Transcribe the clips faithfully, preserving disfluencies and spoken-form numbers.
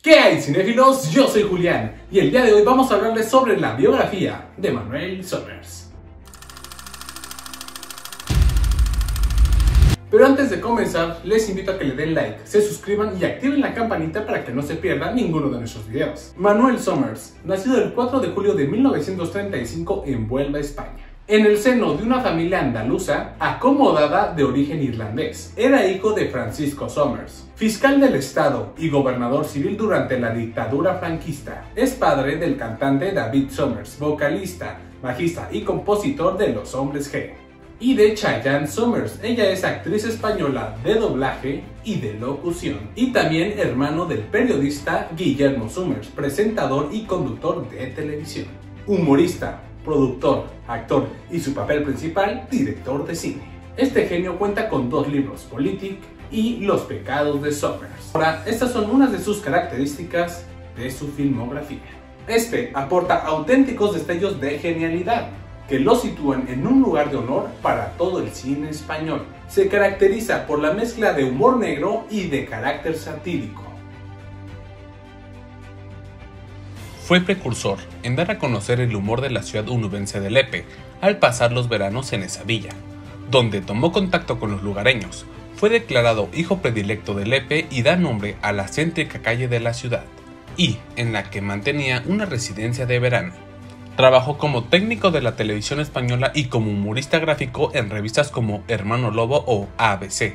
¿Qué hay, cinéfilos? Yo soy Julián y el día de hoy vamos a hablarles sobre la biografía de Manuel Summers. Pero antes de comenzar, les invito a que le den like, se suscriban y activen la campanita para que no se pierdan ninguno de nuestros videos. Manuel Summers, nacido el cuatro de julio de mil novecientos treinta y cinco en Huelva, España. En el seno de una familia andaluza acomodada de origen irlandés, era hijo de Francisco Summers, fiscal del estado y gobernador civil durante la dictadura franquista. Es padre del cantante David Summers, vocalista, bajista y compositor de Los Hombres G. Y de Chayanne Summers, ella es actriz española de doblaje y de locución. Y también hermano del periodista Guillermo Summers, presentador y conductor de televisión. Humorista, productor, actor y su papel principal, director de cine. Este genio cuenta con dos libros, Politic y Los pecados de Summers. Ahora, estas son unas de sus características de su filmografía. Este aporta auténticos destellos de genialidad, que lo sitúan en un lugar de honor para todo el cine español. Se caracteriza por la mezcla de humor negro y de carácter satírico. Fue precursor en dar a conocer el humor de la ciudad onubense de Lepe al pasar los veranos en esa villa, donde tomó contacto con los lugareños. Fue declarado hijo predilecto de Lepe y da nombre a la céntrica calle de la ciudad, y en la que mantenía una residencia de verano. Trabajó como técnico de la televisión española y como humorista gráfico en revistas como Hermano Lobo o A B C.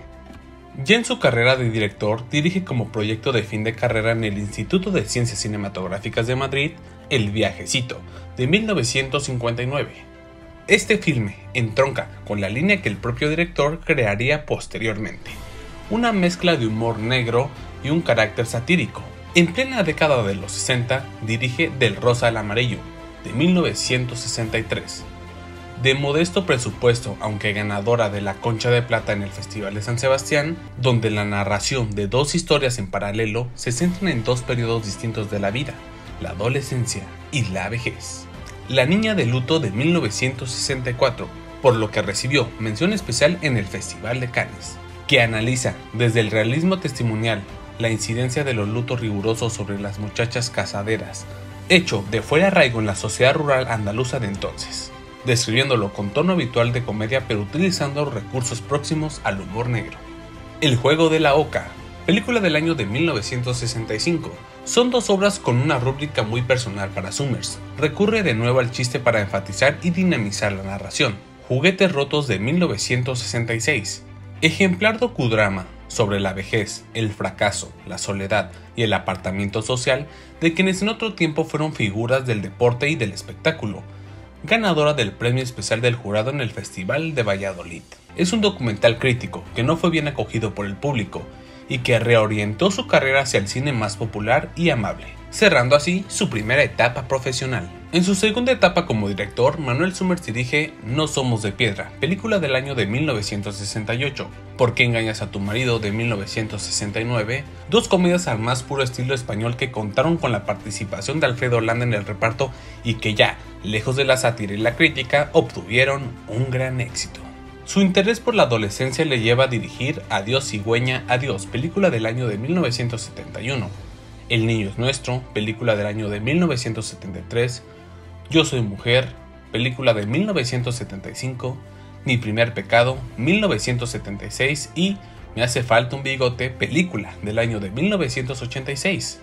Ya en su carrera de director, dirige como proyecto de fin de carrera en el Instituto de Ciencias Cinematográficas de Madrid, El Viajecito, de mil novecientos cincuenta y nueve. Este filme entronca con la línea que el propio director crearía posteriormente, una mezcla de humor negro y un carácter satírico. En plena década de los sesenta, dirige Del Rosa al Amarillo, de mil novecientos sesenta y tres. De modesto presupuesto, aunque ganadora de la Concha de Plata en el Festival de San Sebastián, donde la narración de dos historias en paralelo se centran en dos periodos distintos de la vida, la adolescencia y la vejez. La Niña de Luto de mil novecientos sesenta y cuatro, por lo que recibió mención especial en el Festival de Cannes, que analiza desde el realismo testimonial la incidencia de los lutos rigurosos sobre las muchachas casaderas, hecho de fuera arraigo en la sociedad rural andaluza de entonces, describiéndolo con tono habitual de comedia pero utilizando recursos próximos al humor negro. El juego de la oca, película del año de mil novecientos sesenta y cinco, son dos obras con una rúbrica muy personal para Summers. Recurre de nuevo al chiste para enfatizar y dinamizar la narración. Juguetes rotos de mil novecientos sesenta y seis, ejemplar docudrama sobre la vejez, el fracaso, la soledad y el apartamiento social de quienes en otro tiempo fueron figuras del deporte y del espectáculo, ganadora del premio especial del jurado en el Festival de Valladolid. Es un documental crítico que no fue bien acogido por el público y que reorientó su carrera hacia el cine más popular y amable, cerrando así su primera etapa profesional. En su segunda etapa como director, Manuel Summers dirige No somos de piedra, película del año de mil novecientos sesenta y ocho, ¿Por qué engañas a tu marido? De mil novecientos sesenta y nueve, dos comedias al más puro estilo español que contaron con la participación de Alfredo Landa en el reparto y que ya, lejos de la sátira y la crítica, obtuvieron un gran éxito. Su interés por la adolescencia le lleva a dirigir Adiós cigüeña, adiós, película del año de mil novecientos setenta y uno, El niño es nuestro, película del año de mil novecientos setenta y tres, Yo soy mujer, película de mil novecientos setenta y cinco, Mi primer pecado, mil novecientos setenta y seis y Me hace falta un bigote, película del año de mil novecientos ochenta y seis.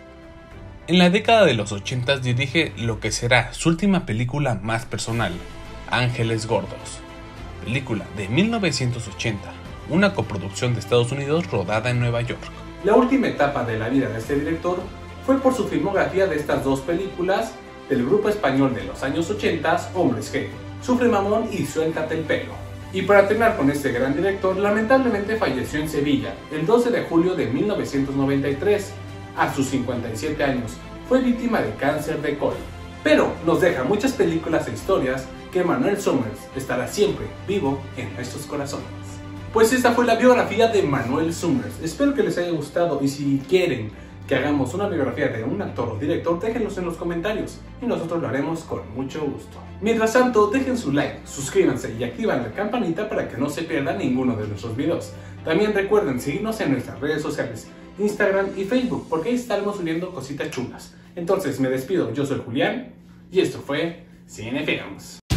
En la década de los ochenta dirige lo que será su última película más personal, Ángeles Gordos, película de mil novecientos ochenta, una coproducción de Estados Unidos rodada en Nueva York. La última etapa de la vida de este director fue por su filmografía de estas dos películas del grupo español de los años ochenta, Hombres G, Sufre Mamón y Suéltate el pelo. Y para terminar con este gran director, lamentablemente falleció en Sevilla el doce de julio de mil novecientos noventa y tres, a sus cincuenta y siete años. Fue víctima de cáncer de colon, pero nos deja muchas películas e historias que Manuel Summers estará siempre vivo en nuestros corazones. Pues esta fue la biografía de Manuel Summers. Espero que les haya gustado y si quieren que hagamos una biografía de un actor o director, déjenlos en los comentarios y nosotros lo haremos con mucho gusto. Mientras tanto, dejen su like, suscríbanse y activen la campanita para que no se pierdan ninguno de nuestros videos. También recuerden seguirnos en nuestras redes sociales Instagram y Facebook, porque ahí estaremos subiendo cositas chulas. Entonces me despido, yo soy Julián y esto fue Cinefilms.